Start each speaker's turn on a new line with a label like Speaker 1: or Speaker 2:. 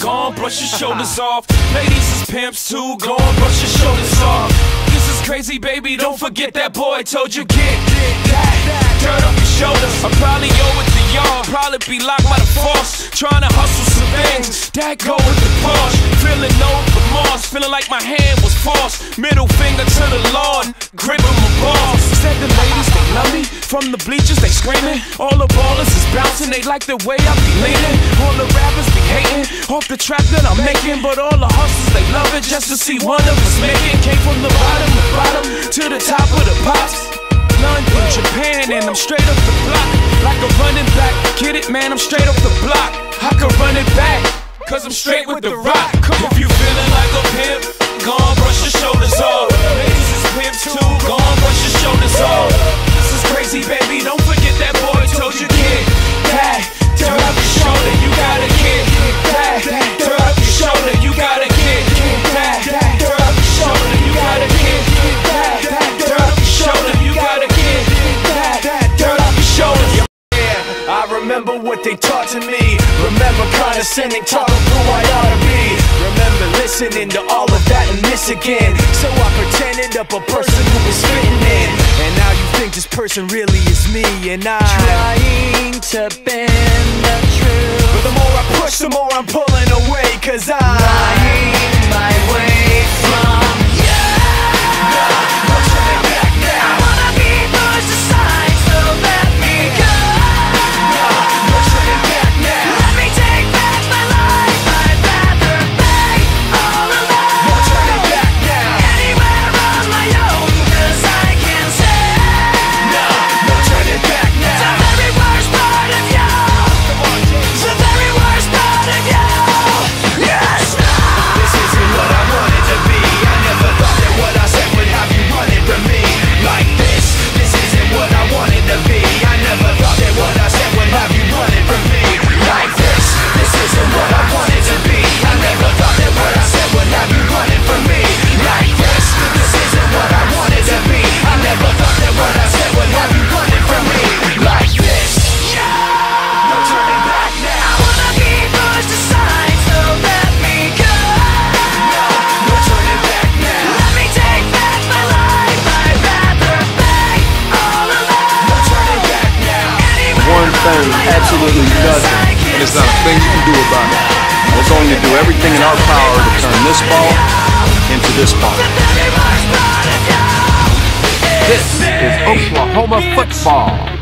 Speaker 1: Go on, brush your shoulders off. Ladies is pimps too. Go on, brush your shoulders off. This is crazy, baby. Don't forget that boy told you get that dirt off your shoulders. I probably owe it to y'all. Probably be locked by the force. Trying to hustle some things that go with the Porsche. Feeling no remorse. Feeling like my hand was forced. Middle finger to the Lord. Gripping my balls. Said the ladies, they love me. From the bleachers, they screaming. All the ballers is bouncing. They like the way I be leaning. All the rappers be hating off the trap that I'm making. But all the hustlers, they love it just to see one of us make it. Came from the bottom to the top of the pops. London, Japan, and I'm straight up the block. Like a running back. Get it, man, I'm straight off the block. I can run it back, cause I'm straight with the rock. If you feeling like a pimp, go on, brush your shoulders off. Ladies is pimps too, go on, brush your shoulders off. This is crazy, baby, don't forget that boy told you get that dirt off your shoulder. You gotta get that dirt off your shoulder. You gotta get that dirt off your shoulder. You gotta get that dirt off your shoulder. You gotta get that dirt off your shoulder.
Speaker 2: I remember what they taught to me. Remember condescending, taught them who I ought to be. Remember listening to all of that and this again. So I pretended up a person who was fitting in. And now you think this person really is me. And I'm trying to bend the truth. But the more I push, the more I'm pulling away. Cause I'm lying my way from you. No turning back now. I wanna be pushed aside, so let me go.
Speaker 3: Absolutely nothing, and there's not a thing you can do about it. We're going to do everything in our power to turn this ball into this ball. This is Oklahoma football.